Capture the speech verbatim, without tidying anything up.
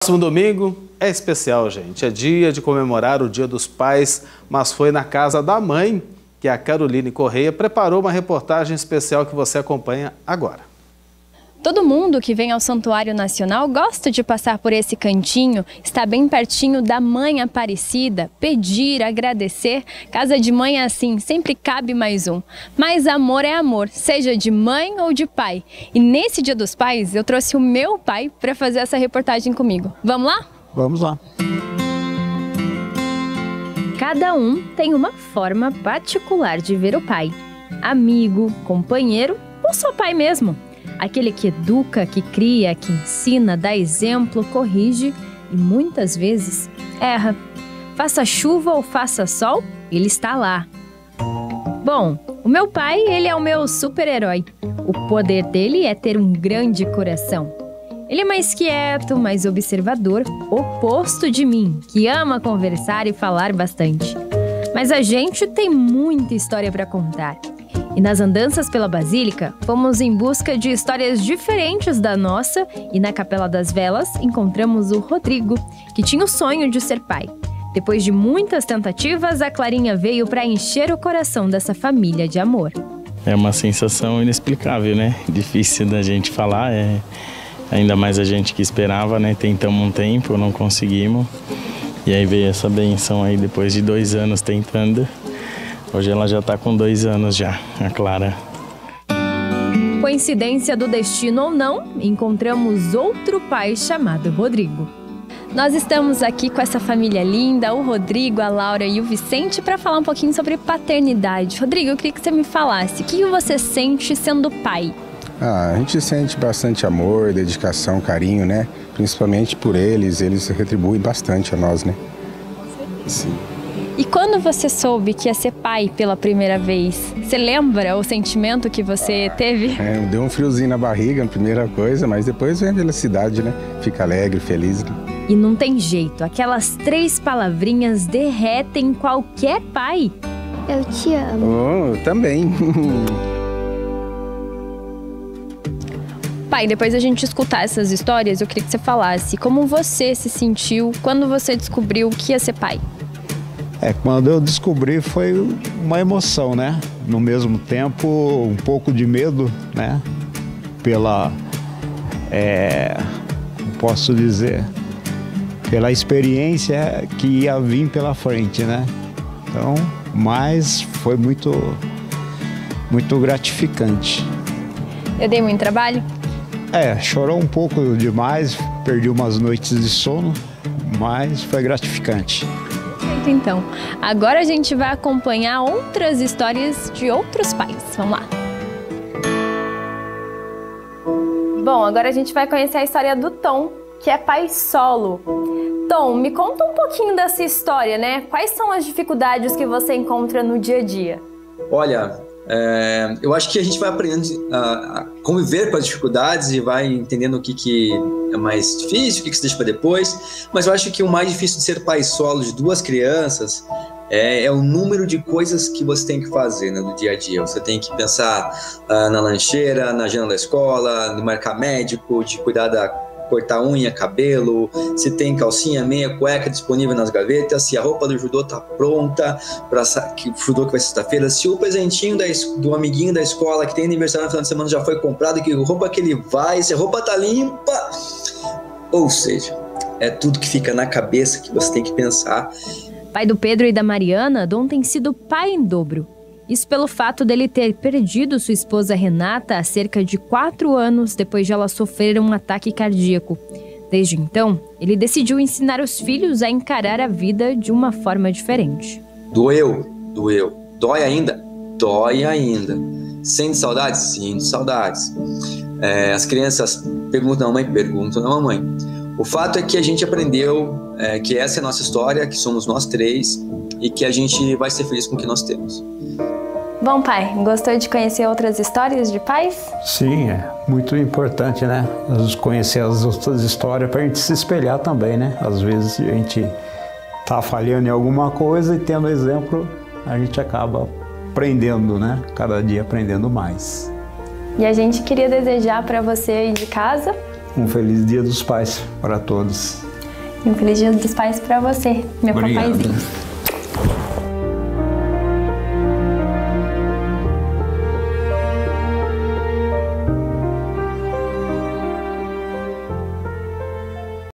Próximo domingo é especial, gente. É dia de comemorar o Dia dos Pais, mas foi na casa da mãe que a Caroline Correia preparou uma reportagem especial que você acompanha agora. Todo mundo que vem ao Santuário Nacional gosta de passar por esse cantinho, está bem pertinho da Mãe Aparecida, pedir, agradecer. Casa de mãe é assim, sempre cabe mais um. Mas amor é amor, seja de mãe ou de pai. E nesse Dia dos Pais, eu trouxe o meu pai para fazer essa reportagem comigo. Vamos lá? Vamos lá. Cada um tem uma forma particular de ver o pai. Amigo, companheiro ou só pai mesmo. Aquele que educa, que cria, que ensina, dá exemplo, corrige e muitas vezes erra. Faça chuva ou faça sol, ele está lá. Bom, o meu pai, ele é o meu super-herói. O poder dele é ter um grande coração. Ele é mais quieto, mais observador, oposto de mim, que ama conversar e falar bastante. Mas a gente tem muita história para contar. E nas andanças pela Basílica, fomos em busca de histórias diferentes da nossa e na Capela das Velas encontramos o Rodrigo, que tinha o sonho de ser pai. Depois de muitas tentativas, a Clarinha veio para encher o coração dessa família de amor. É uma sensação inexplicável, né? Difícil da gente falar, é... ainda mais a gente que esperava, né? Tentamos um tempo, não conseguimos. E aí veio essa benção aí depois de dois anos tentando. Hoje ela já está com dois anos já, a Clara. Coincidência do destino ou não, encontramos outro pai chamado Rodrigo. Nós estamos aqui com essa família linda, o Rodrigo, a Laura e o Vicente, para falar um pouquinho sobre paternidade. Rodrigo, eu queria que você me falasse, o que você sente sendo pai? Ah, a gente sente bastante amor, dedicação, carinho, né? Principalmente por eles, eles retribuem bastante a nós, né? Sim. E quando você soube que ia ser pai pela primeira vez, você lembra o sentimento que você teve? É, deu um friozinho na barriga, a primeira coisa, mas depois vem a felicidade, né? Fica alegre, feliz. Né? E não tem jeito, aquelas três palavrinhas derretem qualquer pai. Eu te amo. Oh, eu também. Pai, depois da gente escutar essas histórias, eu queria que você falasse como você se sentiu quando você descobriu que ia ser pai. É, quando eu descobri foi uma emoção, né? No mesmo tempo, um pouco de medo, né? Pela, é, posso dizer, pela experiência que ia vir pela frente, né? Então, mas foi muito, muito gratificante. Eu dei muito trabalho? É, chorou um pouco demais, perdi umas noites de sono, mas foi gratificante. Então, agora a gente vai acompanhar outras histórias de outros pais. Vamos lá. Bom, agora a gente vai conhecer a história do Tom, que é pai solo. Tom, me conta um pouquinho dessa história, né? Quais são as dificuldades que você encontra no dia a dia? Olha, é, eu acho que a gente vai aprendendo a, a conviver com as dificuldades e vai entendendo o que, que é mais difícil, o que, que se deixa para depois. Mas eu acho que o mais difícil de ser pai solo de duas crianças é, é o número de coisas que você tem que fazer, né, no dia a dia. Você tem que pensar uh, na lancheira, na agenda da escola, no marcar médico, de cuidar da cortar unha, cabelo, se tem calcinha, meia, cueca disponível nas gavetas, se a roupa do judô tá pronta para o judô que vai sexta-feira, se o presentinho da, do amiguinho da escola que tem aniversário no final de semana já foi comprado, que roupa que ele vai, se a roupa tá limpa. Ou seja, é tudo que fica na cabeça que você tem que pensar. Pai do Pedro e da Mariana, Dom tem sido pai em dobro. Isso pelo fato dele ter perdido sua esposa Renata há cerca de quatro anos depois de ela sofrer um ataque cardíaco. Desde então, ele decidiu ensinar os filhos a encarar a vida de uma forma diferente. Doeu, doeu. Dói ainda? Dói ainda. Sente saudades? Sinto saudades. É, as crianças perguntam à mamãe? Perguntam à mamãe. O fato é que a gente aprendeu é, que essa é a nossa história, que somos nós três e que a gente vai ser feliz com o que nós temos. Bom, pai, gostou de conhecer outras histórias de pais? Sim, é muito importante, né? Nós conhecer as outras histórias para a gente se espelhar também, né? Às vezes a gente tá falhando em alguma coisa e tendo exemplo, a gente acaba aprendendo, né? Cada dia aprendendo mais. E a gente queria desejar para você aí de casa Um feliz Dia dos Pais para todos. E um feliz Dia dos Pais pra você, meu Obrigado. papaizinho.